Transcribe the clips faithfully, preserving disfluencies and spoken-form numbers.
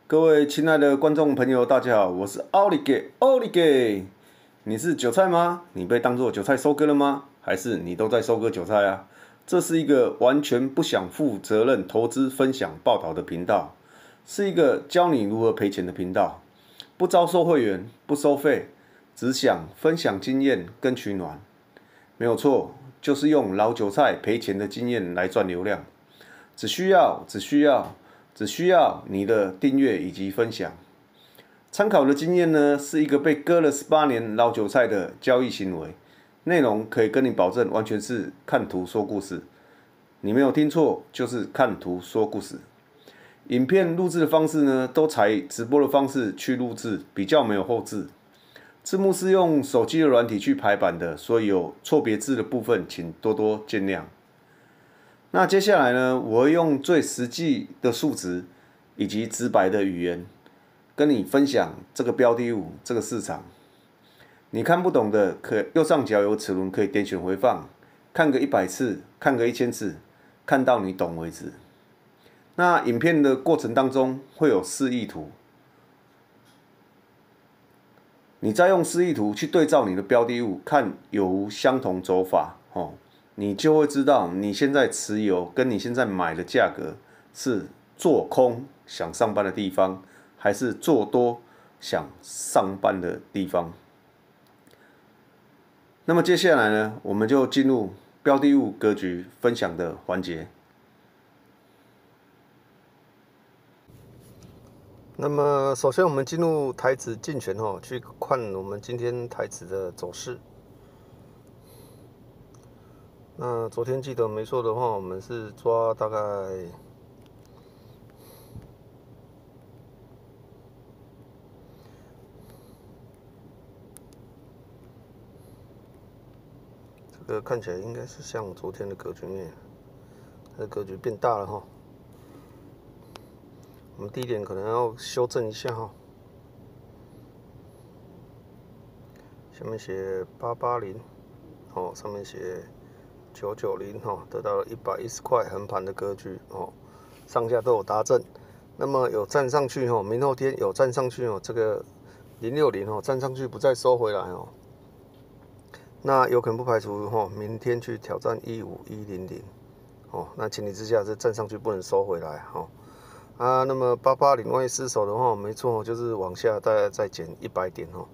各位亲爱的观众朋友，大家好，我是奥利给，奥利给。你是韭菜吗？你被当作韭菜收割了吗？还是你都在收割韭菜啊？这是一个完全不想负责任投资分享报道的频道，是一个教你如何赔钱的频道，不招收会员，不收费，只想分享经验跟取暖。没有错，就是用老韭菜赔钱的经验来赚流量，只需要，只需要。只需要你的订阅以及分享。参考的经验呢，是一个被割了十八年老韭菜的交易行为，内容可以跟你保证，完全是看图说故事。你没有听错，就是看图说故事。影片录制的方式呢，都采直播的方式去录制，比较没有后置。字幕是用手机的软体去排版的，所以有错别字的部分，请多多见谅。那接下来呢，我会用最实际的数值以及直白的语言，跟你分享这个标的物、这个市场。你看不懂的，可右上角有齿轮，可以点选回放，看个一百次，看个一千次，看到你懂为止。那影片的过程当中会有示意图，你再用示意图去对照你的标的物，看有无相同走法哦。你就会知道你现在持有跟你现在买的价格是做空想上班的地方，还是做多想上班的地方。那么接下来呢，我们就进入标的物格局分享的环节。那么首先我们进入台指进权哦，去看我们今天台指的走势。那昨天记得没错的话，我们是抓大概这个看起来应该是像昨天的格局面，它的格局变大了哈。我们低点可能要修正一下哈，下面写八八零，哦，上面写九九零哈，得到了一百一十块横盘的格局哦，上下都有达阵。那么有站上去哈，明后天有站上去哦，这个零六零哦，站上去不再收回来哦，那有可能不排除哈，明天去挑战一五一零零哦，那前提之下是站上去不能收回来哈。啊，那么八八零万一失守的话，没错，就是往下大概再减一百点哦。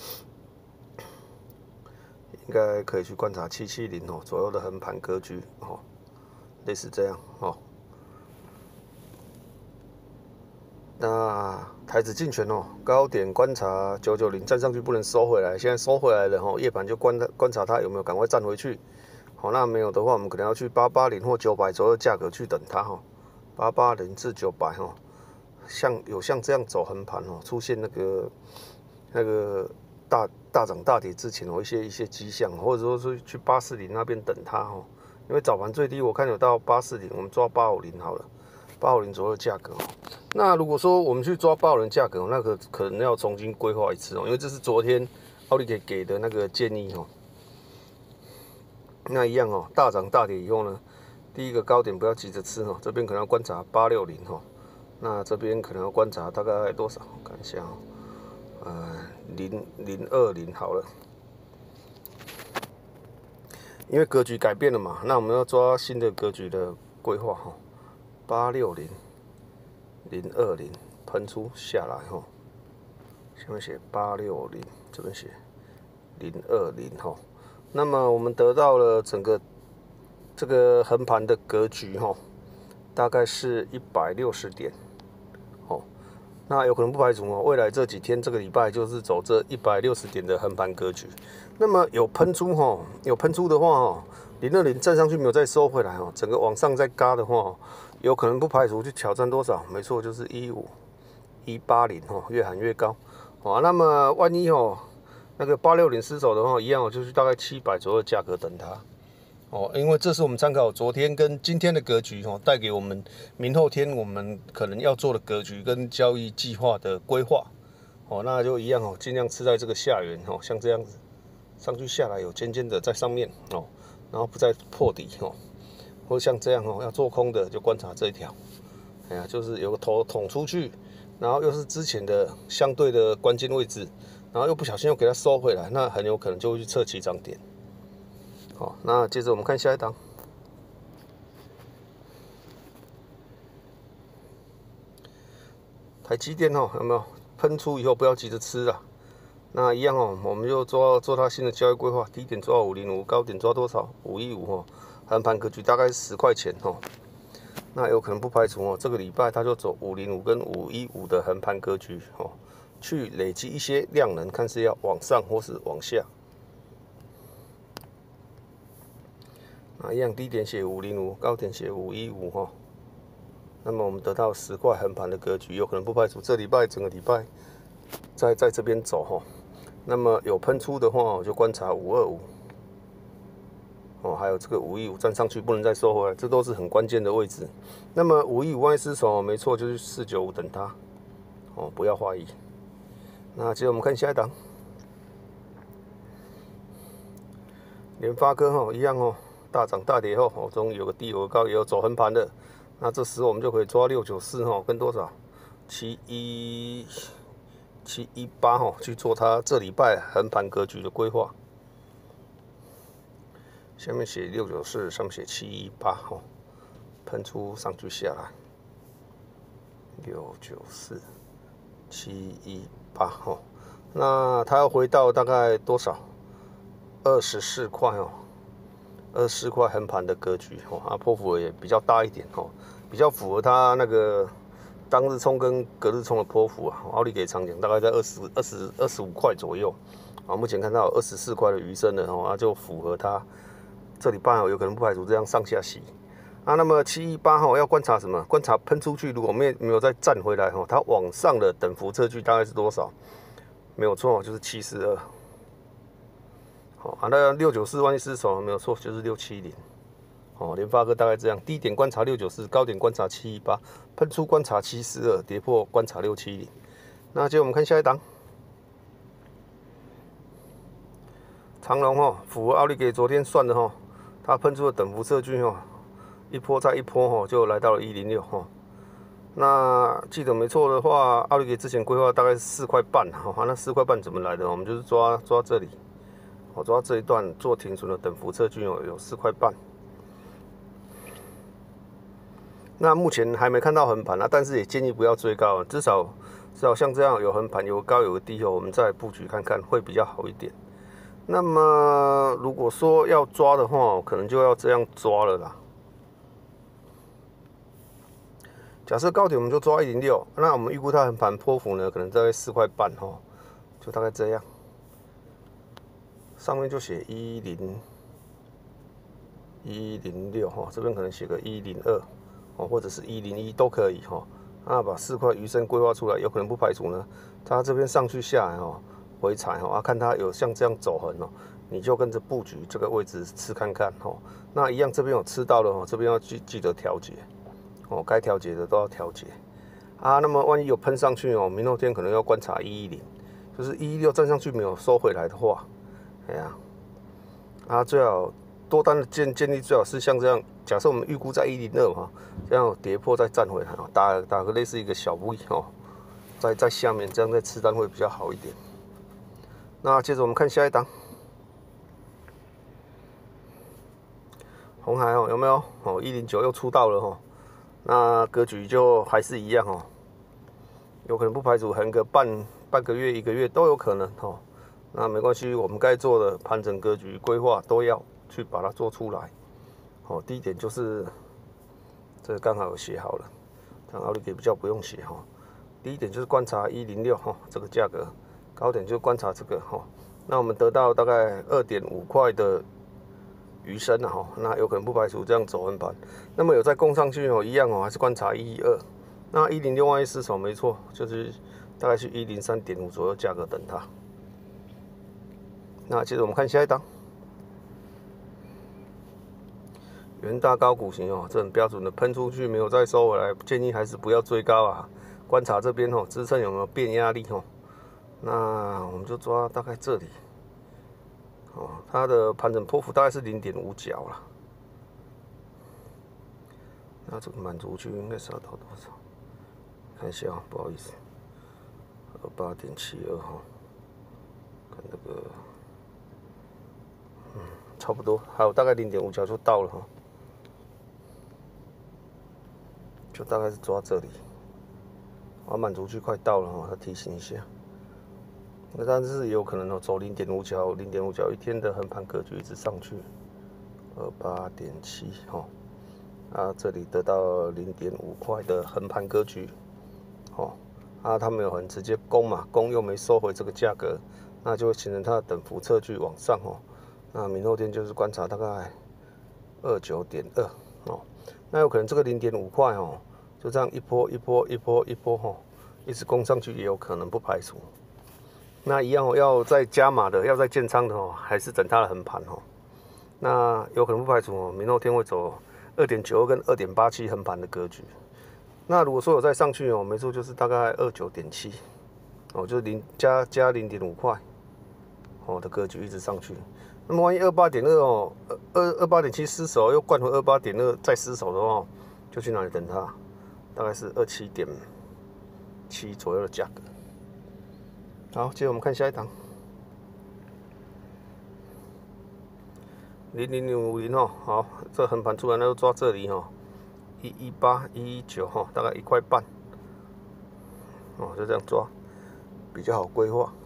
应该可以去观察七七零哦左右的横盘格局哦，类似这样哦。那台指进权哦，高点观察九九零站上去不能收回来，现在收回来了哦，夜盘就观观察它有没有赶快站回去。好，那没有的话，我们可能要去八八零或九百左右价格去等它哈，八八零至九百哈，像有像这样走横盘哦，出现那个那个。大大涨大跌之前有一些一些迹象，或者说是去八四零那边等它哦，因为早盘最低我看有到八四零，我们抓八五零好了，八五零左右的价格哦。那如果说我们去抓八五零价格，那个可能要重新规划一次哦，因为这是昨天奥利给给的那个建议哦。那一样哦，大涨大跌以后呢，第一个高点不要急着吃哦，这边可能要观察八六零哦，那这边可能要观察大概多少？我看一下哦。呃，零零二零好了，因为格局改变了嘛，那我们要抓新的格局的规划哈。八六零零二零喷出下来哈，下面写八六零，这边写零二零哈。那么我们得到了整个这个横盘的格局哈，大概是一百六十点。那有可能不排除哦，未来这几天这个礼拜就是走这一百六十点的横盘格局。那么有喷出哈，有喷出的话哈，零二零站上去没有再收回来哦，整个往上再嘎的话，有可能不排除去挑战多少？没错，就是一五一八零哦，越喊越高。好，那么万一哦那个八六零失守的话，一样哦，就是大概七百左右的价格等它。哦，因为这是我们参考昨天跟今天的格局哦，带给我们明后天我们可能要做的格局跟交易计划的规划。哦，那就一样哦，尽量吃在这个下缘哦，像这样子上去下来有尖尖的在上面哦，然后不再破底哦，或像这样哦，要做空的就观察这一条，哎呀，就是有个头捅出去， 然后又是之前的相对的关键位置，然后又不小心又给它收回来，那很有可能就会去测起涨点。好，那接着我们看下一档。台积电哦，有没有喷出以后不要急着吃啊？那一样哦，我们就做做它新的交易规划，低点抓五零五，高点抓多少？五一五哦，横盘格局大概是十块钱哦。那有可能不排除哦，这个礼拜它就走五零五跟五一五的横盘格局哦，去累积一些量能，看是要往上或是往下。那一样低点写五零五，高点写五一五哦。那么我们得到十块横盘的格局，有可能不排除这礼拜整个礼拜在在这边走哈。那么有喷出的话，我就观察五二五哦，还有这个五一五站上去不能再收回来，这都是很关键的位置。那么五一五万一失手，没错，就是四九五等它哦，不要怀疑。那接着我们看下一档，联发科哈一样哦，大涨大跌后，哦，终于有个低有个高，也有走横盘的。那这时我们就可以抓六九四哈，跟多少七一七一八哈去做它这礼拜横盘格局的规划。下面写六九四，上面写七一八哈，喷出上去下来，六九四七一八哈，那它要回到大概多少？二十四块哦。二十四块横盘的格局哦，啊，波幅也比较大一点哦，比较符合它那个当日冲跟隔日冲的波幅啊。奥利给长讲大概在二十二十二十五块左右啊，目前看到有二十四块的余生了哦，啊，就符合它这礼拜哦有可能不排除这样上下洗啊。那么七一八哈要观察什么？观察喷出去，如果没没有再站回来哈，它往上的等幅测距大概是多少？没有错，就是七十二。好啊，那六九四万一失手没有错，就是六七零。哦，联发科大概这样，低点观察六九四，高点观察七一八，喷出观察七四二，跌破观察六七零。那接着我们看下一档，长荣哈，符合奥利给昨天算的哈，它喷出的等幅测距哈，一波再一波哈，就来到了一零六哈。那记得没错的话，奥利给之前规划大概是四块半哈，那四块半怎么来的？我们就是抓抓这里。我抓这一段做停损的等幅测距有有四块半，那目前还没看到横盘啊，但是也建议不要追高，至少至少像这样有横盘有个高有个低后，我们再布局看看会比较好一点。那么如果说要抓的话，可能就要这样抓了啦。假设高点我们就抓一零六，那我们预估它横盘波幅呢，可能大概四块半哈，就大概这样。上面就写一零一零六哈，这边可能写个一零二哦，或者是一零一都可以哈。那把四块余生规划出来，有可能不排除呢，它这边上去下来哈，回踩哈，啊看它有像这样走横哦，你就跟着布局这个位置吃看看哈。那一样这边有吃到了哈，这边要记记得调节哦，该调节的都要调节啊。那么万一有喷上去哦，明后天可能要观察一一零，就是一一六站上去没有收回来的话。哎呀，啊，最好多单的建建议最好是像这样，假设我们预估在一零二哈，这样跌破再站回来，打打个类似一个小 V 哦，在在下面这样再吃单会比较好一点。那接着我们看下一档，鸿海哦，有没有哦？一零九又出道了哈，那格局就还是一样哦，有可能不排除横个半半个月、一个月都有可能哦。那没关系，我们该做的盘整格局规划都要去把它做出来。好，第一点就是这个刚好有写好了，但奥利给比较不用写哈。第一点就是观察一零六哈，这个价格高点就观察这个哈。那我们得到大概二点五块的余生啊哈，那有可能不排除这样走横盘。那么有再攻上去哦，一样哦，还是观察一一二。那一零六万一失手没错，就是大概是一零三点五左右价格等它。那接着我们看下一档，元大高股型哦，这很标准的喷出去没有再收回来，建议还是不要追高啊。观察这边哦，支撑有没有变压力哦。那我们就抓大概这里，哦，它的盘整波幅大概是零点五角啦。那这个满足区应该是要到多少？看一下啊，不好意思。 二八点七二哈，看这个，嗯，差不多，还有大概零点五角就到了哈，就大概是抓这里，啊，满足区快到了哈，要提醒一下。那但是也有可能哦，走零点五角，零点五角一天的横盘格局一直上去，二八点七哈，啊，这里得到零点五块的横盘格局，哦。啊，它没有很直接攻嘛，攻又没收回这个价格，那就会形成它的等幅测距往上哦。那明后天就是观察大概二九点二哦，那有可能这个零点五块哦，就这样一波一波一波一波哦，一直攻上去也有可能，不排除。那一样哦，要再加码的，要再建仓的哦，还是等它的横盘哦。那有可能不排除哦，明后天会走二点九二跟二点八七横盘的格局。那如果说有再上去哦，没错，就是大概二九点七，哦，就是零加加零点五块，哦的格局一直上去。那么万一二八点二哦，二二八点七失守，又灌回二八点二再失守的话，就去哪里等它？大概是二七点七左右的价格。好，接着我们看下一档，零零零五零哦，好，这横盘出来那就抓这里哦。一一八一一九哈，大概一块半，哦，就这样抓，比较好规划。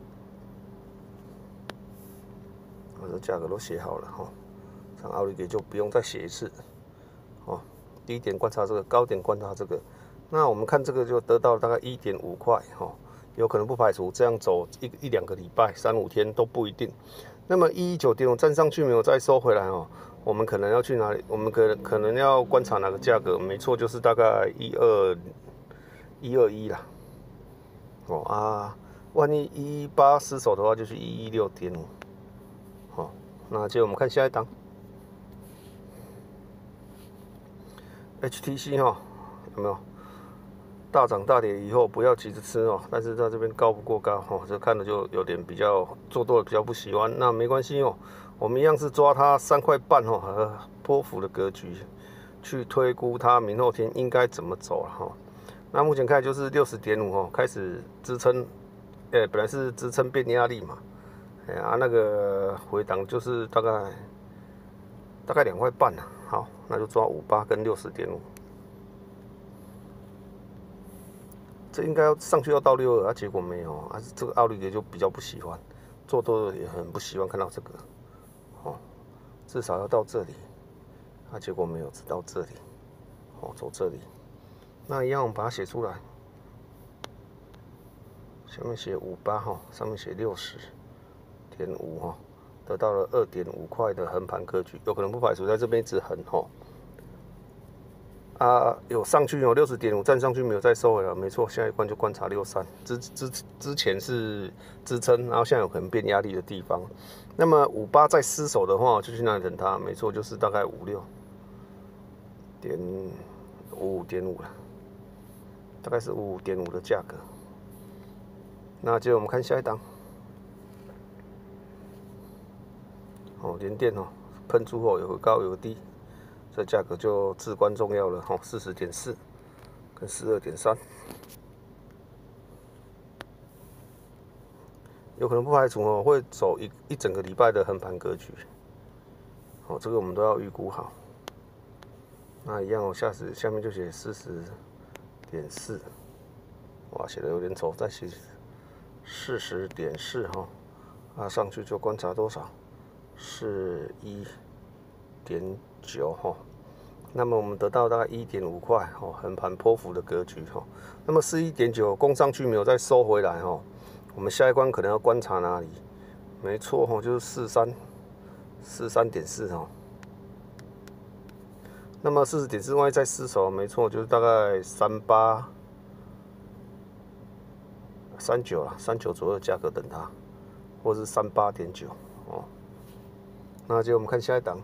我这价格都写好了哈，像奥利给就不用再写一次。哦，低点观察这个，高点观察这个。那我们看这个就得到大概一点五块哈，有可能不排除这样走一一两个礼拜、三五天都不一定。那么一一九点五站上去没有再收回来哦。我们可能要去哪里？我们可可能要观察哪个价格？没错，就是大概一二一二一啦。哦啊，万一一一八失守的话，就是一一六点五。好，那接着我们看下一档 ，H T C 哈，有没有大涨大跌以后不要急着吃哦？但是在这边高不过高哦，这看着就有点比较做多的比较不喜欢，那没关系哦。我们一样是抓它三块半哦，和波幅的格局，去推估它明后天应该怎么走了哈。那目前看就是六十点五哦，开始支撑，呃、欸，本来是支撑变压力嘛，哎、欸、啊那个回档就是大概大概两块半了。好，那就抓五八跟六十点五，这应该要上去要到六二啊，结果没有啊，这个奥利给就比较不喜欢，做多的也很不喜欢看到这个。哦，至少要到这里，啊，结果没有到这里，哦，走这里，那一样我们把它写出来，下面写五八哈，上面写六十点五哈，得到了二点五块的横盘格局，有可能不排除在这边一直横哈，啊，有上去有六十点五站上去没有再收回来，没错，下一关就观察六三，之之之前是支撑，然后现在有可能变压力的地方。那么五八再失守的话，就去那里等它，没错，就是大概五六点五五点五了，大概是五五点五的价格。那接着我们看下一档，哦，联电哦，喷出后有个高有个低，这价格就至关重要了，哦，四十点四跟四二点三。有可能不排除哦，会走一一整个礼拜的横盘格局，哦，这个我们都要预估好。那一样哦，下时下面就写四十点四，哇，写的有点丑，再写四十点四哈，啊，上去就观察多少，是一点九哈。那么我们得到大概一点五块哦，横盘波幅的格局哈。那么是一点九，攻上去没有再收回来哈。我们下一关可能要观察哪里？没错哈，就是四三四三点四哈。那么四十点四万一再失守，没错，就是大概三八三九啦，三九左右的价格等它，或是三八点九哦。那接着我们看下一档。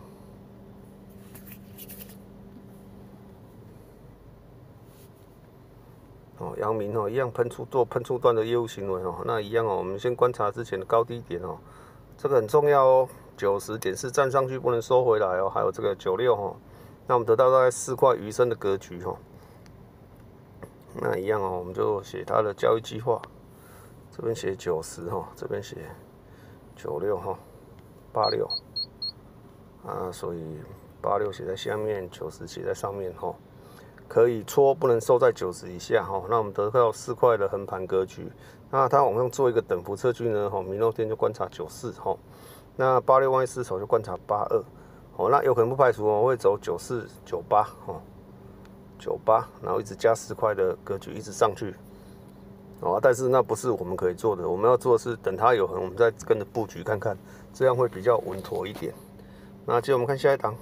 哦，阳明哦，一样喷出做喷出段的业务行为哦，那一样哦，我们先观察之前的高低点哦，这个很重要哦，九十点四站上去不能收回来哦，还有这个九六哦，那我们得到大概四块余生的格局哦，那一样哦，我们就写它的交易计划， 这边写九十哈，这边写九六哈，八六啊，所以八六写在下面，九十写在上面哈。可以戳，不能收在九十以下哈。那我们得到四块的横盘格局。那它往上做一个等幅测距呢，哈，明后天就观察九四哈。那八六万一失守就观察八二，哦，那有可能不排除我会走九四九八哈，九八，然后一直加四块的格局一直上去。哦，但是那不是我们可以做的，我们要做的是等它有横，我们再跟着布局看看，这样会比较稳妥一点。那接着我们看下一档。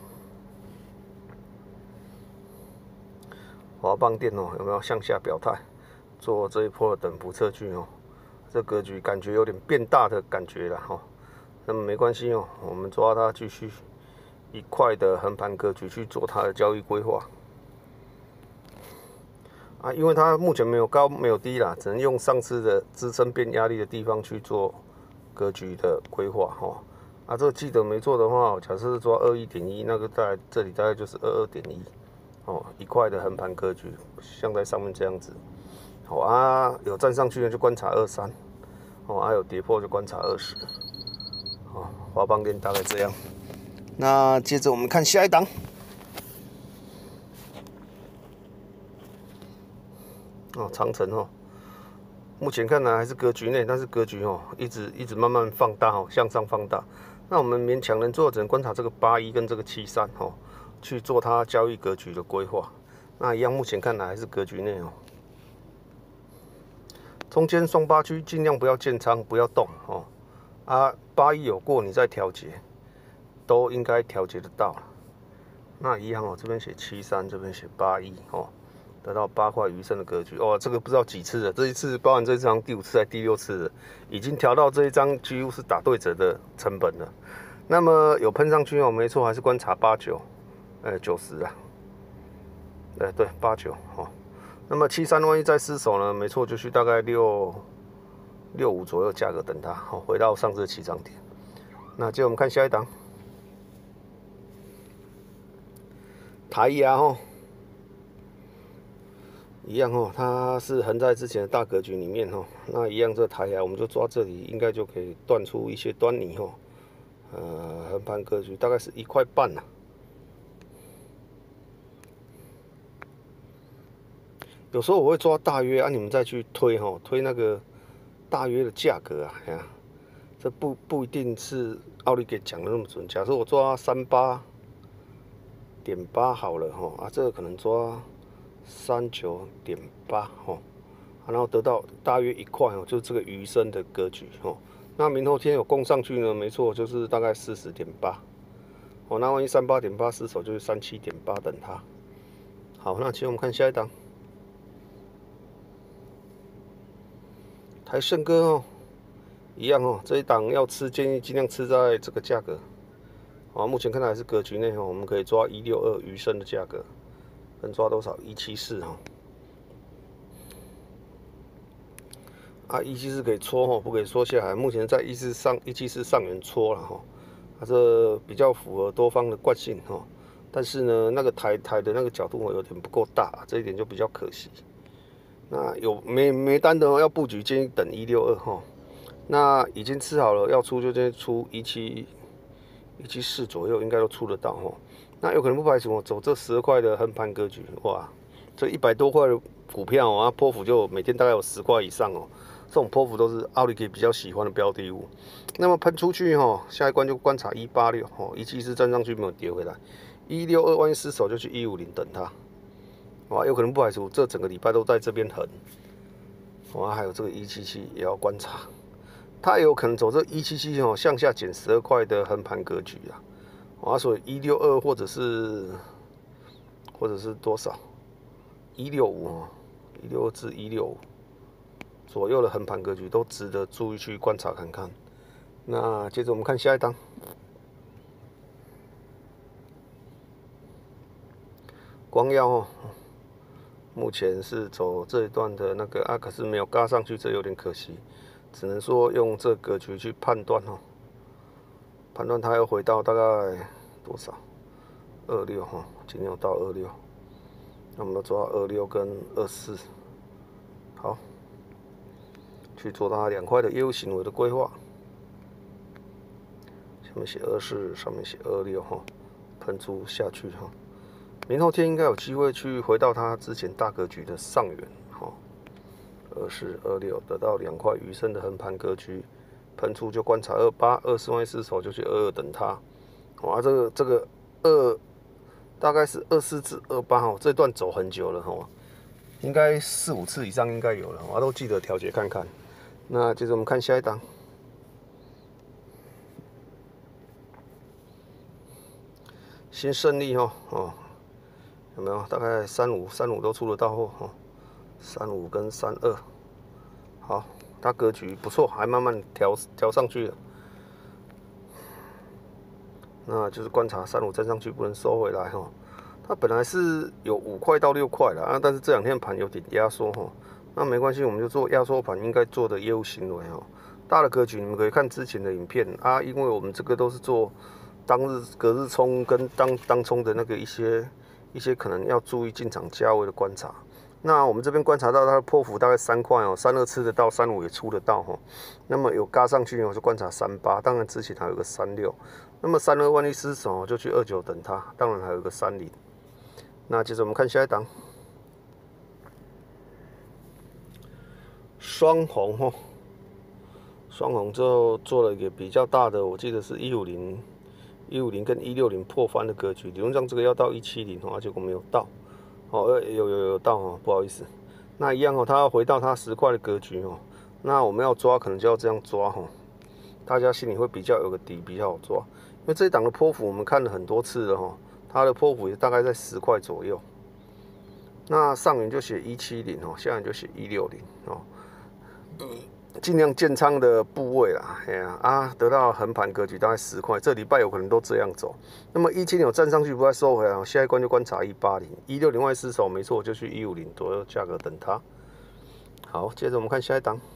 华邦电哦，有没有向下表态，做这一波的等幅测距哦？这格局感觉有点变大的感觉了哈。那么没关系哦，我们抓它继续一块的横盘格局去做它的交易规划啊，因为它目前没有高没有低啦，只能用上次的支撑变压力的地方去做格局的规划哈。啊，这个记得没做的话，假设是抓二一点一，那个在这里大概就是二二点一。哦，一块的横盘格局，像在上面这样子。好、哦、啊，有站上去呢就观察二三，哦，啊有跌破就观察二十。哦，华邦电大概这样。那接着我们看下一档。哦，长城哦，目前看来还是格局内，但是格局哦一直一直慢慢放大哦，向上放大。那我们勉强能做，只能观察这个八一跟这个七三哦。去做它交易格局的规划，那一样目前看来还是格局内哦。中间双八区尽量不要建仓，不要动哦。啊，八一有过你再调节，都应该调节得到。那一样哦，这边写七三，这边写八一哦，得到八块余剩的格局哦。这个不知道几次了，这一次包含这一张第五次还是第六次了，已经调到这一张几乎是打对折的成本了。那么有喷上去哦，没错，还是观察八九。哎，九十啊，哎对，八九哦。那么七三万一再失守呢？没错，就去大概六六五左右价格等它，好、哦、回到上次的起涨点。那接着我们看下一档，台压哦，一样哦，它是横在之前的大格局里面哦。那一样这台压我们就抓这里，应该就可以断出一些端倪哦。呃，横盘格局大概是一块半呐、啊。有时候我会抓大约啊，你们再去推哈，推那个大约的价格啊，哎呀，这不不一定是奥利给讲的那么准。假设我抓三八点八好了哈，啊，这个可能抓三九点八哈，然后得到大约一块哦，就是这个余生的格局哦。那明后天有攻上去呢，没错，就是大概四十点八哦。那万一三八点八失守，就是三七点八等它。好，那其实我们看下一档。台盛哥哦，一样哦，这一档要吃，建议尽量吃在这个价格。啊，目前看来还是格局内哦，我们可以抓一六二余生的价格，能抓多少？一七四哈。啊，一七四可以戳哈，不可以戳下来。目前在一四上一七四上缘戳了哈，它这比较符合多方的惯性哈。但是呢，那个台台的那个角度有点不够大，这一点就比较可惜。那有没没单的要布局，建议等一六二哈。那已经吃好了，要出就先出一七一七四左右，应该都出得到哈。那有可能不排除我走这十二块的横盘格局，哇，这一百多块的股票啊，波幅就每天大概有十块以上哦。这种波幅都是奥利给比较喜欢的标的物。那么喷出去哈，下一关就观察一八六哦，一七四站上去没有跌回来，一六二万一失守就去一五零等它。哇，有可能不排除这整个礼拜都在这边横。哇，还有这个一七七也要观察，它也有可能走这一七七哦，向下减十二块的横盘格局啊。哇，所以一六二或者是或者是多少？一六五哦，一六二至一六五左右的横盘格局都值得注意去观察看看。那接着我们看下一档。光耀哦，目前是走这一段的那个啊，可是没有嘎上去，这有点可惜，只能说用这格局去判断哦，判断它要回到大概多少？二六哈，今天有到二六，那我们都抓二六跟二四，好， 去做它两块的业务行为的规划。下面写二四，上面写二六哈，喷出下去哈。明后天应该有机会去回到它之前大格局的上缘哈。二四二六得到两块余生的横盘格局，喷出就观察二八，二四万一失手就去二二等它。哇，这个这个二大概是二四至二八哈，这段走很久了哈，应该四五次以上应该有了，我都记得调节看看。那接着我们看下一档，新胜利哈哦，有没有？大概三五三五都出得到货哦，三五跟三二，好，它格局不错，还慢慢调调上去了。那就是观察三五站上去不能收回来哈，它本来是有五块到六块的啊，但是这两天盘有点压缩哈，那没关系，我们就做压缩盘应该做的业务行为哈。大的格局你们可以看之前的影片啊，因为我们这个都是做当日隔日冲跟当当冲的那个一些一些可能要注意进场价位的观察。那我们这边观察到它的波幅大概三块哦，三二吃得到，三五也出得到哈。那么有嘎上去我就观察三八，当然之前还有个三六。那么三二万一失手就去二九等它，当然还有个三零。那接着我们看下一档，双红哈，双红之后做了一个比较大的，我记得是一五零、一五零跟一六零破翻的格局，理论上这个要到一七零哦，结果没有到。哦，有有有到哦，不好意思。那一样哦，它要回到它十块的格局哦。那我们要抓，可能就要这样抓哦，大家心里会比较有个底，比较好抓。因为这一档的波幅我们看了很多次了哈，它的波幅也大概在十块左右。那上缘就写一七零哦，下缘就写一六零哦。尽量建仓的部位啦，哎呀啊，得到横盘格局大概十块，这礼拜有可能都这样走。那么一七零有站上去，不再收回来，下一关就观察一八零、一六零外失手，没错，就去一五零左右价格等它。好，接着我们看下一档，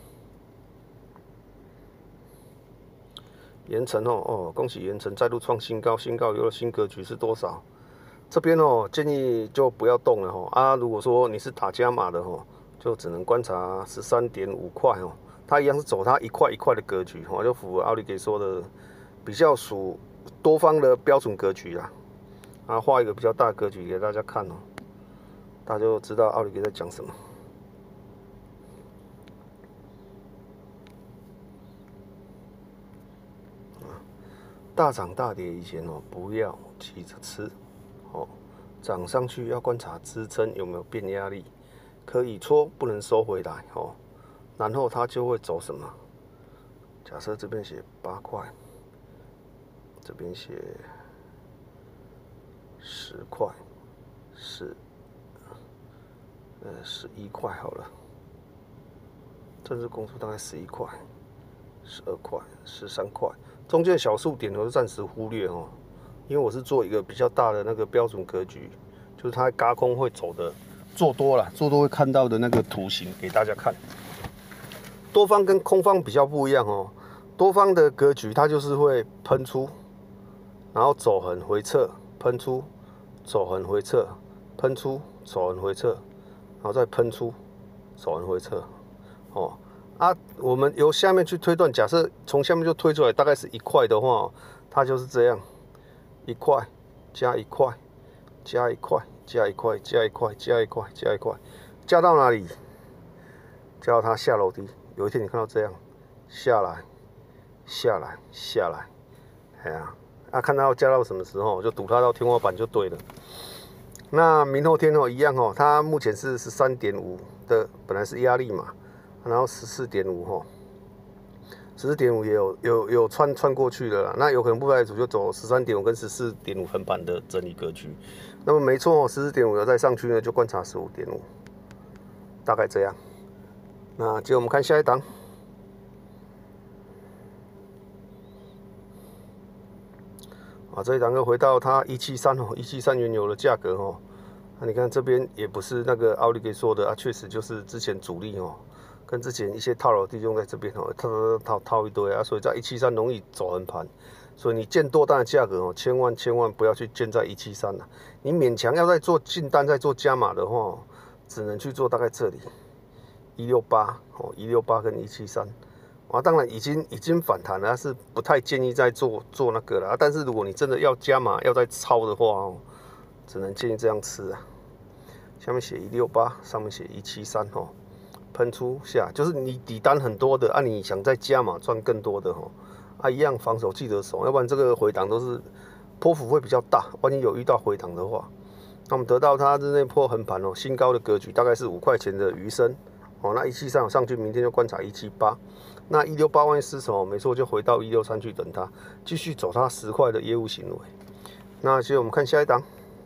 盐城哦哦，恭喜盐城再度创新高，新高有了新格局是多少？这边哦建议就不要动了哦啊，如果说你是打加码的哦，就只能观察十三点五块哦。它一样是走它一块一块的格局，哦，就符合奥利给说的比较属多方的标准格局啦。啊，画一个比较大的格局给大家看哦，大家就知道奥利给在讲什么。大涨大跌以前哦，不要急着吃哦，涨上去要观察支撑有没有变压力，可以戳，不能收回来哦。然后它就会走什么？假设这边写八块，这边写十块，十呃十一块好了。正式公数大概十一块、十二块、十三块，中间小数点我就暂时忽略哦，因为我是做一个比较大的那个标准格局，就是它轧空会走的，做多了，做多会看到的那个图形给大家看。多方跟空方比较不一样哦，多方的格局它就是会喷出，然后走横回撤，喷出，走横回撤，喷出，走横回撤，然后再喷出，走横回撤，哦啊，我们由下面去推断，假设从下面就推出来，大概是一块的话，它就是这样，一块加一块加一块加一块加一块加一块加一块，加到哪里？加到它下楼梯。有一天你看到这样下来，下来，下来，哎呀，啊，看它要加到什么时候，就赌它到天花板就对了。那明后天哦一样哦，它目前是十三点五的，本来是压力嘛，然后十四点五哈，十四点五也有有有穿穿过去了啦，那有可能不排除就走十三点五跟十四点五横盘的整理格局。那么没错哦，十四点五要再上去呢，就观察十五点五，大概这样。那接着我们看下一档，啊，这一档又回到它一七三哦，一七三原油的价格哦。那、啊、你看这边也不是那个奥利给说的啊，确实就是之前主力哦，跟之前一些套牢弟兄在这边哦，套套套套一堆啊，所以在一七三容易走横盘。所以你建多单的价格哦，千万千万不要去建在一七三了。你勉强要再做进单、再做加码的话，只能去做大概这里。 一六八哦，一六八跟一七三。啊，当然已经已经反弹了，是不太建议再做做那个了。但是如果你真的要加码，要再抄的话哦，只能建议这样吃啊。下面写一六八，上面写一七三哦，喷出下，就是你底单很多的啊，你想再加码赚更多的哦，啊一样防守记得守，要不然这个回档都是波幅会比较大，万一有遇到回档的话，那我们得到它日内破横盘哦，新高的格局大概是五块钱的余生哦，那一七三有上去，明天就观察一七八。那一六八万一失手，没错，就回到一六三去等它，继续走它十块的业务行为。那接着我们看下一档，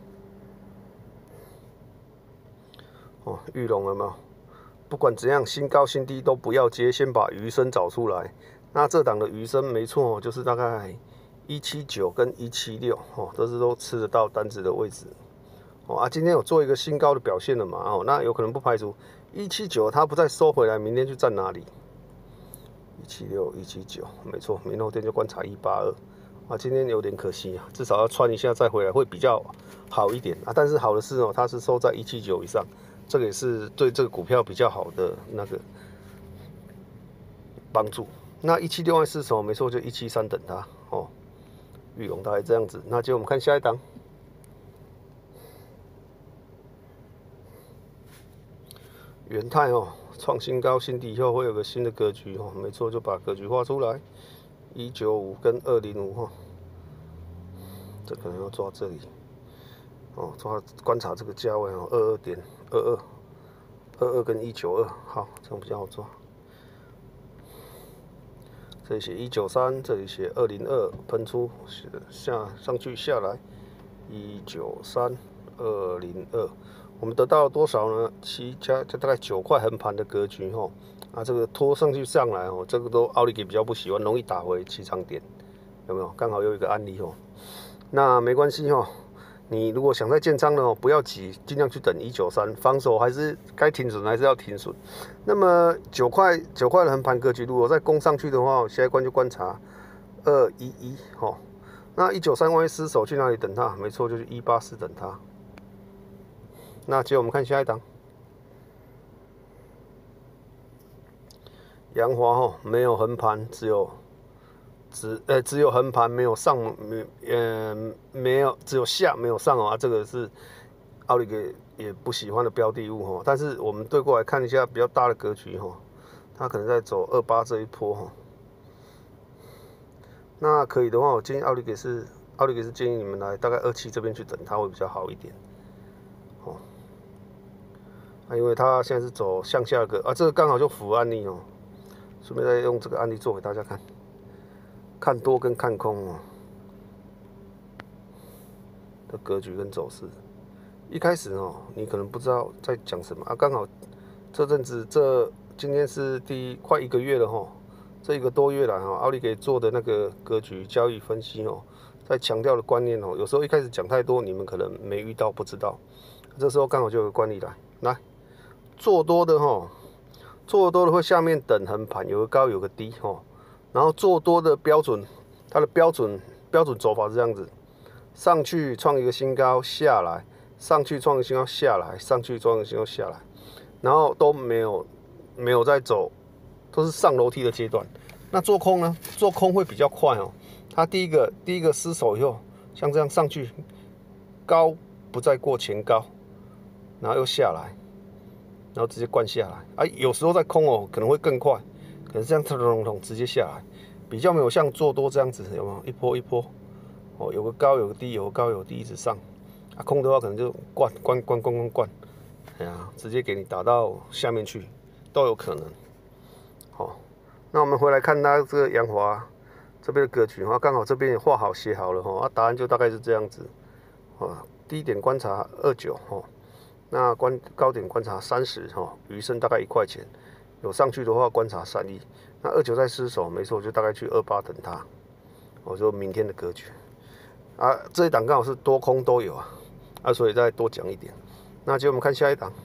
哦，玉龙有没有？不管怎样，新高新低都不要接，先把余生找出来。那这档的余生没错，就是大概一七九跟一七六哦，都是都吃得到单子的位置。哦啊，今天有做一个新高的表现了嘛？哦，那有可能不排除一七九它不再收回来，明天去站哪里？一七六、一七九，没错，明后天就观察一八二啊。今天有点可惜啊，至少要穿一下再回来会比较好一点啊。但是好的是哦，它是收在一七九以上，这个也是对这个股票比较好的那个帮助。那一七六万失手，没错，就一七三等它哦。玉龙大概这样子，那就我们看下一档，元泰哦。创新高新低以后会有个新的格局哦，没错，就把格局画出来，一九五跟二零五哈，这可能要抓这里哦，抓观察这个价位哦，二二点二二，二二跟一九二，好，这样比较好抓。这里写一九三，这里写二零二，喷出下上去下来，一九三二零二。我们得到了多少呢？七加就大概九块横盘的格局吼，啊，这个拖上去上来哦，这个都奥利给比较不喜欢，容易打回起涨点，有没有？刚好有一个案例哦，那没关系哦，你如果想再建仓呢哦，不要急，尽量去等一九三，防守还是该停损还是要停损。那么九块九块的横盘格局，如果再攻上去的话，下一关就观察二一一吼，那一九三万一失手去哪里等它？没错，就是一八四等它。那接着我们看下一档，阳华哦，没有横盘，只有只呃只有横盘，没有上没呃没有只有下没有上哦啊，这个是奥利给也不喜欢的标的物哦。但是我们对过来看一下比较大的格局哦，它可能在走二八这一波哦。那可以的话，我建议奥利给是奥利给是建议你们来大概二七这边去等它会比较好一点哦。啊，因为它现在是走向下格啊，这个刚好就符合案例哦。顺便再用这个案例做给大家看，看多跟看空哦的格局跟走势。一开始哦，你可能不知道在讲什么啊，刚好这阵子这今天是第一快一个月了哈，这一个多月来哈，奥利给做的那个格局交易分析哦，在强调的观念哦，有时候一开始讲太多，你们可能没遇到不知道，这时候刚好就有个惯例来来。做多的哈，做多的会下面等横盘，有个高有个低哈，然后做多的标准，它的标准标准走法是这样子：上去创一个新高，下来，上去创一个新高，下来，上去创一个新高，下来，然后都没有没有在走，都是上楼梯的阶段。那做空呢？做空会比较快哦。它第一个第一个失手以后，像这样上去，高不再过前高，然后又下来。然后直接灌下来，啊，有时候在空哦，可能会更快，可能这样咚咚咚直接下来，比较没有像做多这样子，有没有一波一波，哦，有个高有个低，有个高有个低一直上，啊，空的话可能就灌灌灌灌灌灌，哎呀，直接给你打到下面去，都有可能。好、哦，那我们回来看它这个阳华这边的格局，哈，刚好这边也画好写好了哈，啊，答案就大概是这样子，啊，低点观察二九哈。那观高点观察三十哈，余剩大概一块钱，有上去的话观察三一，那二九再失手，没错，就大概去二八等它。我说明天的格局啊，这一档刚好是多空都有啊，啊，所以再多讲一点。那接着我们看下一档，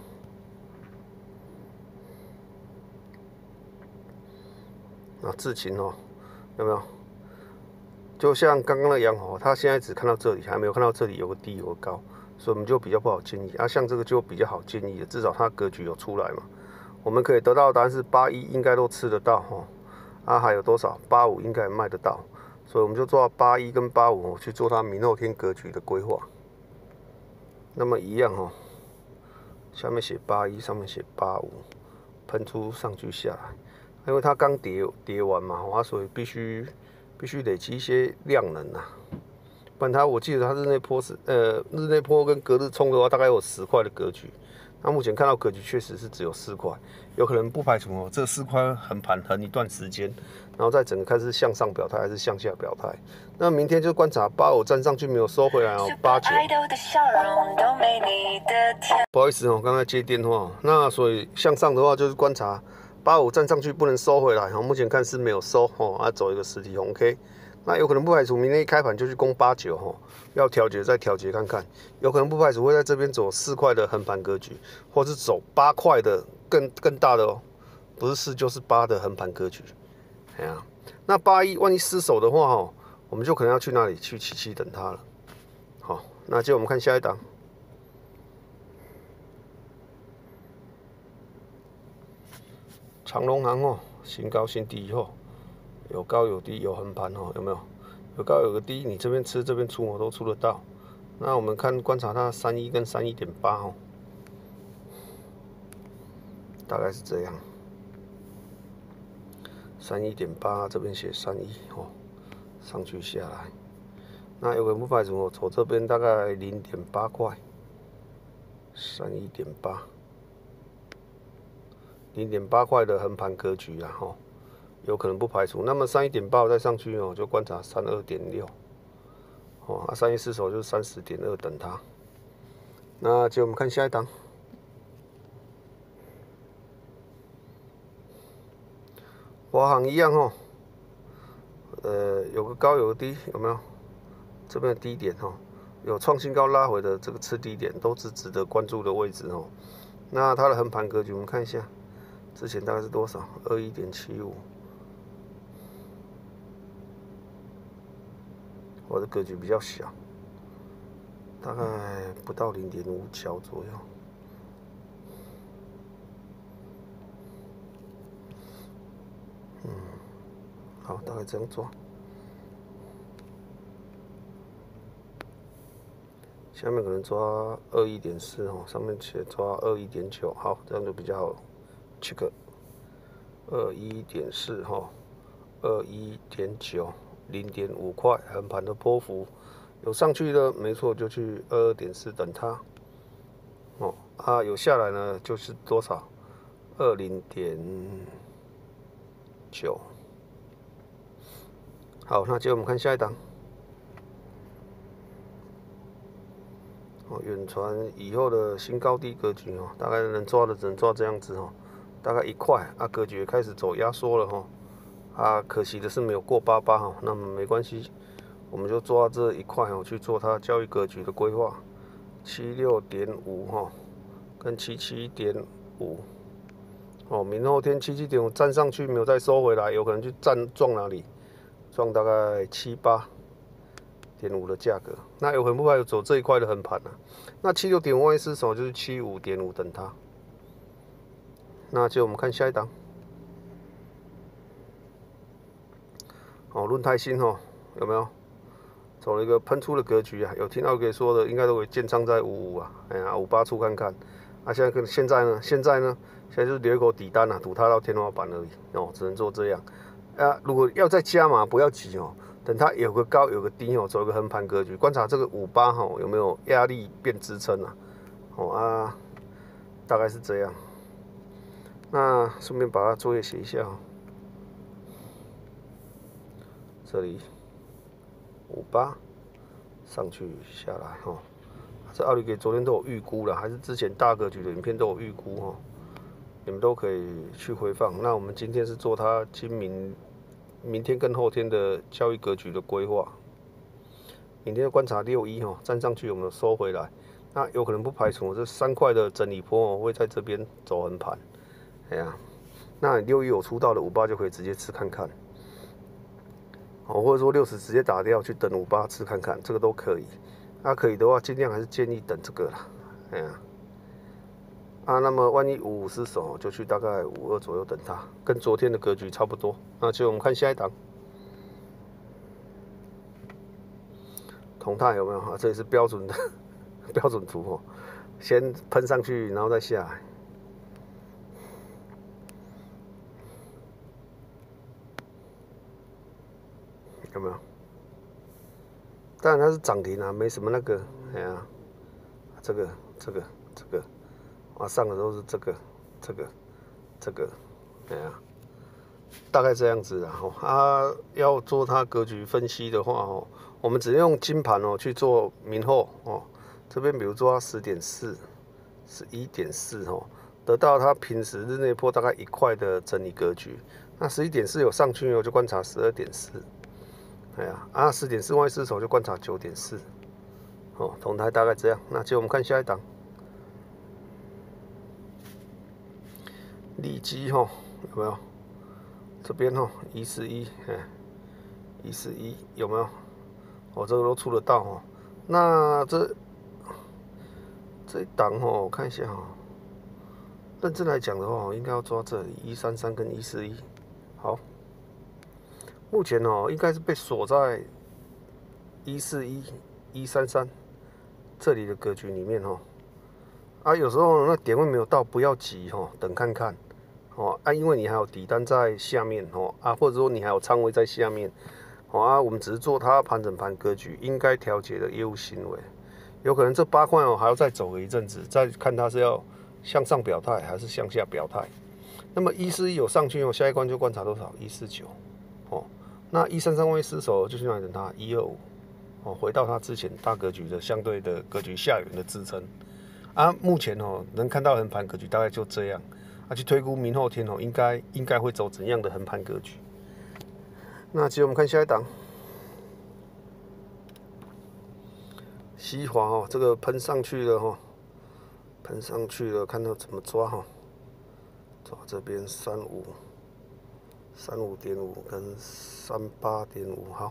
啊，智勤哦，有没有？就像刚刚的阳华，它现在只看到这里，还没有看到这里有个低有个高。所以我们就比较不好建议啊，像这个就比较好建议的，至少它格局有出来嘛。 我们可以得到的答案是八一应该都吃得到哈，啊还有多少？八五应该也卖得到，所以我们就做八一跟八五去做它明后天格局的规划。那么一样哈，下面写八一，上面写八五，喷出上去下来，因为它刚跌跌完嘛，啊所以必须必须累积一些量能啊。不然它，我记得它日内波是呃日内波跟隔日冲的话，大概有十块的格局。那目前看到格局确实是只有四块，有可能不排除哦，这四块横盘横一段时间，然后再整个开始向上表态还是向下表态。那明天就观察八五站上去没有收回来哦，八九。不好意思哦，刚才接电话，那所以向上的话就是观察八五站上去不能收回来，目前看是没有收哦，啊走一个实体红 K。那有可能不排除明天一开盘就去攻八九哈，要调节再调节看看，有可能不排除会在这边走四块的横盘格局，或是走八块的更更大的哦，不是四就是八的横盘格局。哎呀，那八一万一失手的话哈，我们就可能要去哪里去七七等它了。好，那接着我们看下一档，长荣航哦，新高新低以后。有高有低，有横盘哦，有没有？有高有个低，你这边吃这边出我都出得到。那我们看观察它三一跟三一点八哦，大概是这样。三一点八这边写三一哦，上去下来。那有个不排除我走这边大概零点八块，三一点八，零点八块的横盘格局啊哈。有可能不排除，那么三一点八再上去哦，就观察三二点六，哦，啊三一失手就是三十点二等它。那接着我们看下一档，华航一样哦，呃有个高有个低，有没有？这边的低点哦，有创新高拉回的这个次低点都是值得关注的位置哦。那它的横盘格局我们看一下，之前大概是多少？二一点七五。我的格局比较小，大概不到零点五角左右。嗯，好，大概这样抓。下面可能抓二一点四哦，上面写抓二一点九，好，这样就比较好 check。二一点四哈，二一点九。零点五块横盘的波幅，有上去的没错，就去二二点四等它。哦啊，有下来呢，就是多少？二零点九。好，那接着我们看下一档。哦，远传以后的新高低格局哦，大概能抓的只能抓这样子哦，大概一块啊，格局也开始走压缩了哈。啊，可惜的是没有过八八哈，那么没关系，我们就抓这一块哦去做它交易格局的规划，七六点五哈，跟七七点五，哦，明后天七七点五站上去没有再收回来，有可能去站撞哪里，撞大概七八点五的价格，那有可能不排除走这一块的横盘啊，那七六点五万一失手就是七五点五等它，那接着我们看下一档。哦，论泰新哦，有没有走了一个喷出的格局啊？有听到给说的，应该都会建仓在五五啊，哎呀，五八出看看。啊，现在跟现在呢？现在呢？现在就是留一口底单啊，赌它到天花板而已哦，只能做这样。啊，如果要再加码，不要急哦，等它有个高有个低哦，走一个横盘格局，观察这个五八哈有没有压力变支撑啊？哦啊，大概是这样。那顺便把它作业写一下哦。这里五八上去下来哈，这奥利给昨天都有预估了，还是之前大格局的影片都有预估哈，你们都可以去回放。那我们今天是做它今明明天跟后天的交易格局的规划，明天观察六一哈，站上去有没有收回来？那有可能不排除这三块的整理波哦，会在这边走横盘，哎呀，那你六一有出到的五八就可以直接吃看看。哦，或者说六十直接打掉去等五八吃看看，这个都可以。那、啊、可以的话，尽量还是建议等这个啦。哎呀， 啊，那么万一五五失守，就去大概五二左右等它，跟昨天的格局差不多。那就我们看下一档，同泰有没有啊？这也是标准的标准图哦，先喷上去，然后再下来。有没有？当然它是涨停啊，没什么那个，哎呀，这个这个这个，啊上的都是这个这个这个，哎呀，大概这样子啊。哦，啊，要做它格局分析的话哦，我们只能用金盘哦去做明后哦。这边比如说它十点四、十一点四哦，得到它平时日内波大概一块的整理格局。那十一点四有上去哦，就观察十二点四。哎呀，啊，十点四万一失守就观察九点四，哦，同台大概这样。那接着我们看下一档，利基哈有没有？这边哈一四一，哎，一四一有没有？哦，这个都出得到哦。那这这一档哦，我看一下哈，认真来讲的话，应该要抓这里一三三跟一四一，好。目前哦，应该是被锁在一四一、一三三这里的格局里面哦。啊，有时候那点位没有到，不要急哦，等看看哦。啊，因为你还有底单在下面哦，啊，或者说你还有仓位在下面哦。啊，我们只是做它盘整盘格局应该调节的业务行为，有可能这八块哦还要再走个一阵子，再看它是要向上表态还是向下表态。那么一四一有上去哦，下一关就观察多少？一四九哦。那一三三万一失守，就去哪里等它？一二五哦，回到它之前大格局的相对的格局下缘的支撑啊。目前哦，能看到横盘格局大概就这样啊。去推估明后天哦，应该应该会走怎样的横盘格局？那接着我们看下一档，西华哦，这个喷上去了哈，喷上去了，看到怎么抓哈？抓这边三五。三五点五跟三八点五，好，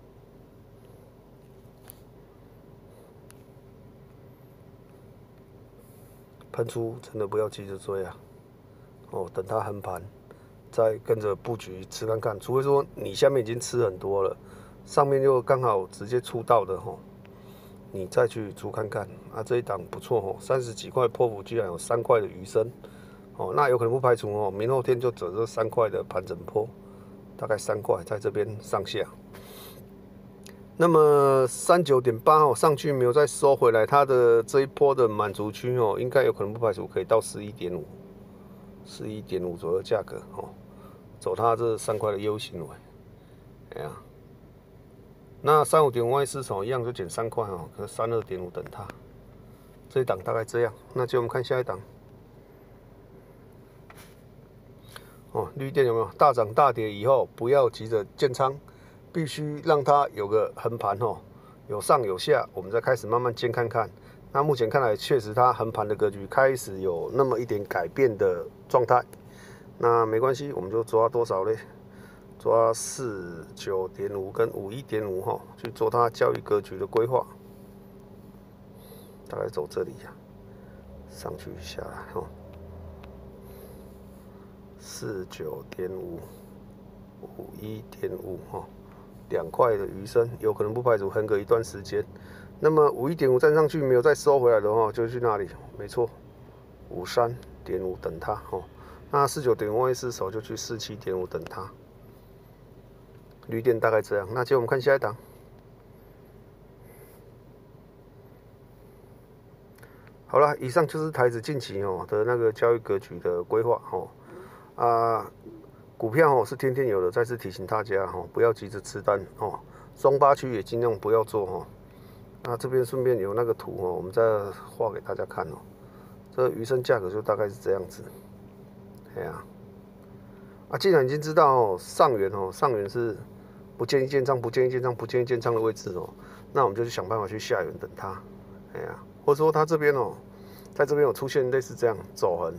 喷出真的不要急着追啊，哦，等它横盘，再跟着布局吃看看。除非说你下面已经吃很多了，上面又刚好直接出到的吼，你再去出看看啊。这一档不错吼，三十几块破幅居然有三块的余生，哦，那有可能不排除哦，明后天就走这三块的盘整波。大概三块在这边上下，那么三九点八哦上去没有再收回来，它的这一波的满足区哦，应该有可能不排除可以到十一点五，十一点五左右价格哦，走它这三块的优行为，哎呀，那三五点五万一失守一样就减三块哦，可是三二点五等它，这一档大概这样，那就我们看下一档。哦，绿电有没有大涨大跌以后，不要急着建仓，必须让它有个横盘哦，有上有下，我们再开始慢慢建看看。那目前看来，确实它横盘的格局开始有那么一点改变的状态。那没关系，我们就抓多少嘞？抓四九点五跟五一点五哈，去做它交易格局的规划。大概走这里呀、啊，上去下来哦。四九点五，五一点五哈，两块的余生，有可能不排除横隔一段时间。那么五一点五站上去没有再收回来的话，就去哪里？没错，五三点五等它哦。那四九点五万一失守，就去四七点五等它。绿电大概这样。那接着我们看下一档。好了，以上就是台指近期哦的那个交易格局的规划哦。啊，股票哦是天天有的，再次提醒大家哦，不要急着吃单哦，中八区也尽量不要做哦。那这边顺便有那个图哦，我们再画给大家看哦。这个鱼生价格就大概是这样子，哎呀，啊，既然已经知道哦，上缘哦，上缘是不建议建仓、不建议建仓、不建议建仓的位置哦，那我们就去想办法去下缘等它，哎呀，或者说它这边哦，在这边有出现类似这样走横。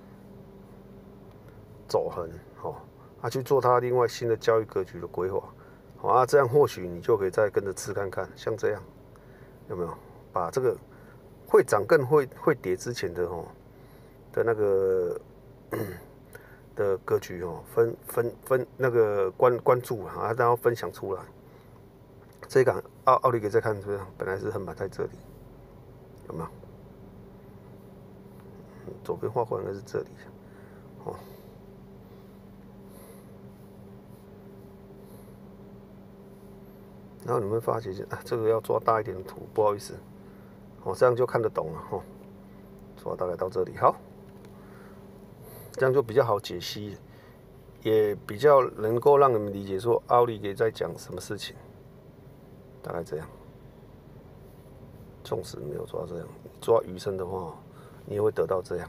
走横，哦，啊，去做它另外新的交易格局的规划，好啊，这样或许你就可以再跟着吃看看，像这样有没有把这个会涨更会会跌之前的哦的那个的格局哦，分分分那个关关注啊，然后分享出来。这一档奥奥利给再看怎么样？本来是横盘在这里，有没有？左边画过应该是这里，哦。然后你们发觉啊，这个要抓大一点的图，不好意思，哦，这样就看得懂了哦。抓大概到这里，好，这样就比较好解析，也比较能够让你们理解说奥利给在讲什么事情，大概这样。纵使没有抓这样，抓余生的话，你也会得到这样。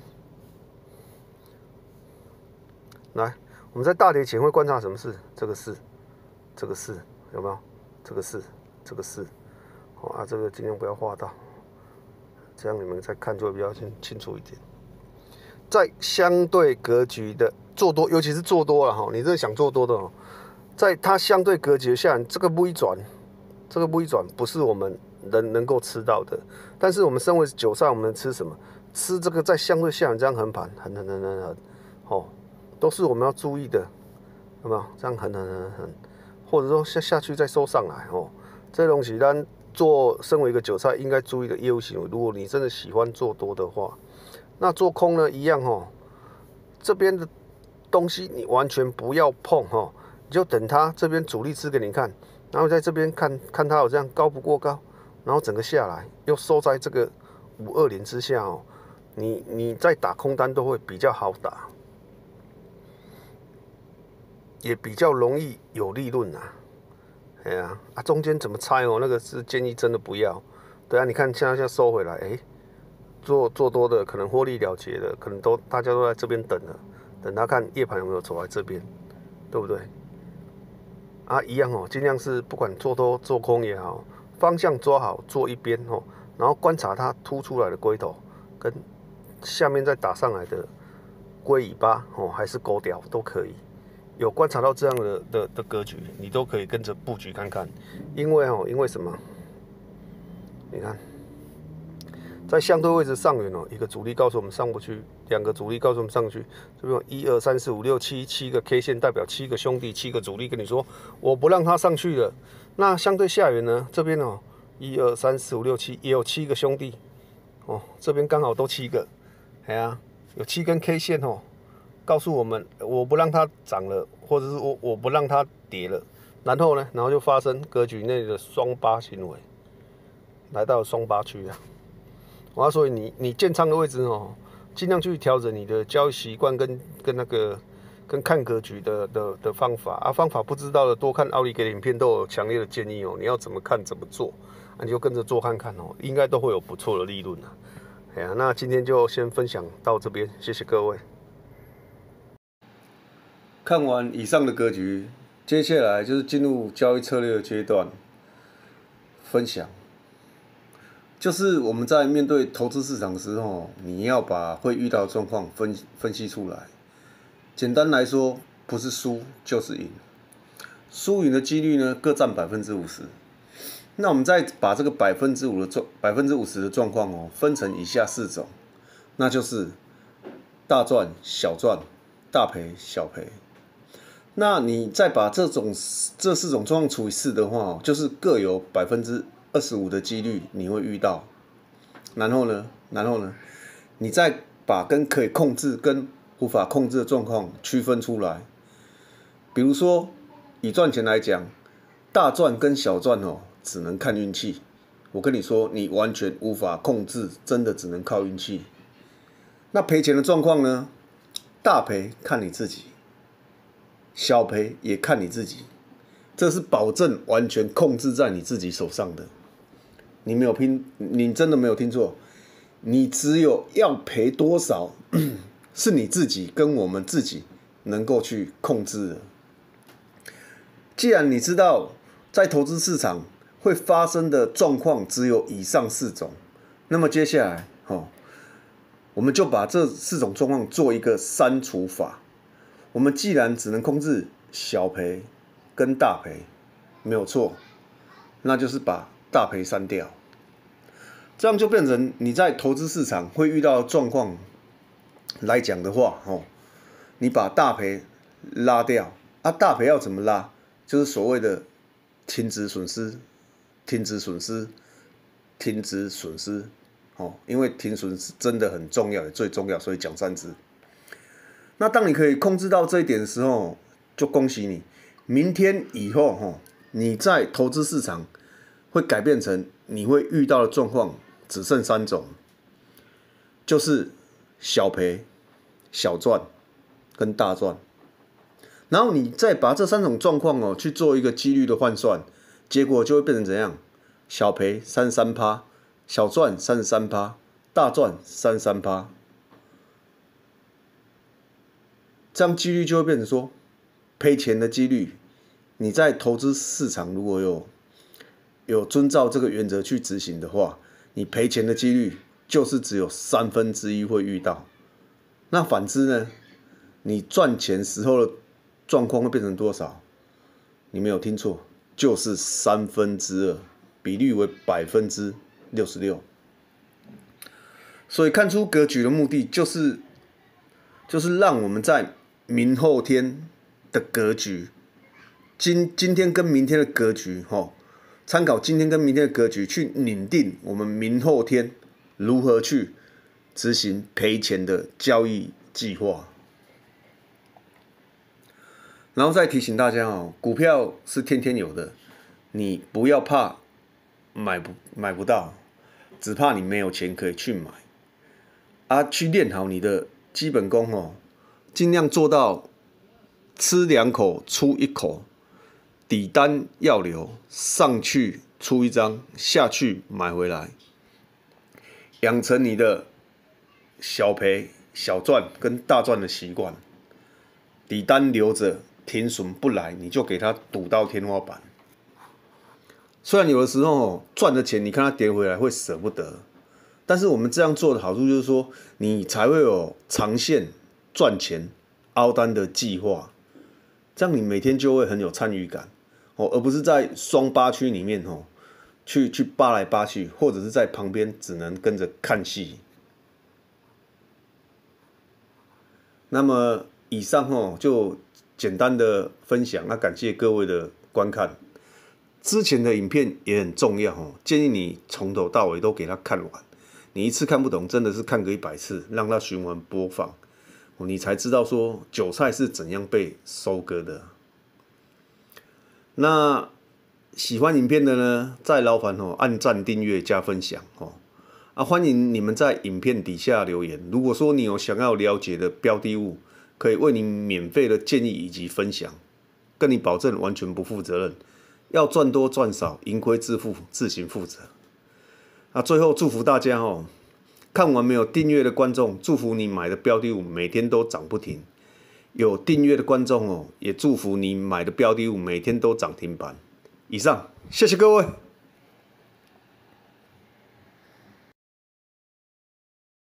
来，我们在大跌前会观察什么事？这个事，这个事有没有？这个事，这个事，哦啊，这个尽量不要画到，这样你们再看就会比较清清楚一点。在相对格局的做多，尤其是做多了哈，你这想做多的哦，在它相对格局下，这个微转，这个微转不是我们人能够吃到的。但是我们身为韭菜，我们能吃什么？吃这个在相对下这样横盘，横横横横横，哦，都是我们要注意的，有没有？这样横横横横。或者说下下去再收上来哦，这东西咱做身为一个韭菜应该注意的业务行为。如果你真的喜欢做多的话，那做空呢一样哦，这边的东西你完全不要碰哦，你就等它这边主力吃给你看，然后在这边看看它有这样高不过高，然后整个下来又收在这个五二零之下哦，你你再打空单都会比较好打。也比较容易有利润啊，哎呀啊，中间怎么猜哦？那个是建议真的不要。对啊，你看现在现在收回来，哎，做做多的可能获利了结的，可能都大家都在这边等了，等他看夜盘有没有走来这边，对不对？啊，一样哦，尽量是不管做多做空也好，方向抓好，做一边哦，然后观察它凸出来的龟头跟下面再打上来的龟尾巴哦，还是钩屌都可以。有观察到这样的的的格局，你都可以跟着布局看看，因为哦，因为什么？你看，在相对位置上缘哦，一个主力告诉我们上不去，两个主力告诉我们上去，这边有一二三四五六七七个 K 线代表七个兄弟，七个主力跟你说，我不让他上去了。那相对下缘呢？这边哦，一二三四五六七也有七个兄弟，哦，这边刚好都七个，哎呀，有七根 K 线哦。告诉我们，我不让它涨了，或者是我我不让它跌了，然后呢，然后就发生格局内的双八行为，来到双八区啊。我要所以你你建仓的位置哦，尽量去调整你的交易习惯跟跟那个跟看格局的的的方法啊，方法不知道的多看奥利给的影片都有强烈的建议哦，你要怎么看怎么做，啊、你就跟着做看看哦，应该都会有不错的利润啊。哎呀，那今天就先分享到这边，谢谢各位。 看完以上的格局，接下来就是进入交易策略的阶段。分享，就是我们在面对投资市场的时候，你要把会遇到的状况分分析出来。简单来说，不是输就是赢，输赢的几率呢各占百分之五十。那我们再把这个百分之五的状百分之五十的状况哦，分成以下四种，那就是大赚、小赚、大赔、小赔。那你再把这种这四种状况除以四的话，就是各有百分之二十五的几率你会遇到。然后呢，然后呢，你再把跟可以控制跟无法控制的状况区分出来。比如说，以赚钱来讲，大赚跟小赚哦，只能看运气。我跟你说，你完全无法控制，真的只能靠运气。那赔钱的状况呢？大赔看你自己。小赔也看你自己，这是保证完全控制在你自己手上的。你没有听，你真的没有听错，你只有要赔多少，是你自己跟我们自己能够去控制的。既然你知道在投资市场会发生的状况只有以上四种，那么接下来，哦，我们就把这四种状况做一个删除法。我们既然只能控制小赔跟大赔，没有错，那就是把大赔删掉，这样就变成你在投资市场会遇到的状况来讲的话，哦，你把大赔拉掉，啊，大赔要怎么拉？就是所谓的停止损失，停止损失，停止损失，哦，因为停损是真的很重要，也最重要，所以讲三次。那当你可以控制到这一点的时候，就恭喜你，明天以后，哈，你在投资市场会改变成你会遇到的状况只剩三种，就是小赔、小赚跟大赚。然后你再把这三种状况哦去做一个几率的换算，结果就会变成怎样？小赔三十三趴，小赚三十三趴，大赚三十三趴。这样几率就会变成说，赔钱的几率，你在投资市场如果有有遵照这个原则去执行的话，你赔钱的几率就是只有三分之一会遇到。那反之呢？你赚钱时候的状况会变成多少？你没有听错，就是三分之二，比率为百分之六十六。所以看出格局的目的，就是就是让我们在明后天的格局，今今天跟明天的格局，吼，参考今天跟明天的格局去拟定我们明后天如何去执行赔钱的交易计划。然后再提醒大家哦，股票是天天有的，你不要怕买不买不到，只怕你没有钱可以去买。啊，去练好你的基本功哦，尽量做到吃两口出一口，底单要留，上去出一张，下去买回来，养成你的小赔小赚跟大赚的习惯，底单留着。停损不来，你就给它赌到天花板。虽然有的时候赚的钱，你看它跌回来会舍不得，但是我们这样做的好处就是说，你才会有长线赚钱、凹单的计划，这样你每天就会很有参与感哦，而不是在双八区里面哦，去去扒来扒去，或者是在旁边只能跟着看戏。那么以上哦就。简单的分享，那感谢各位的观看。之前的影片也很重要哦，建议你从头到尾都给它看完。你一次看不懂，真的是看个一百次，让它循环播放，你才知道说韭菜是怎样被收割的。那喜欢影片的呢，再劳烦哦按赞、订阅、加分享哦。啊，欢迎你们在影片底下留言。如果说你有想要了解的标的物，可以为你免费的建议以及分享，跟你保证完全不负责任，要赚多赚少，盈亏自负，自行负责。啊，最后祝福大家哦，看完没有订阅的观众，祝福你买的标的物每天都涨不停；有订阅的观众哦，也祝福你买的标的物每天都涨停板。以上，谢谢各位。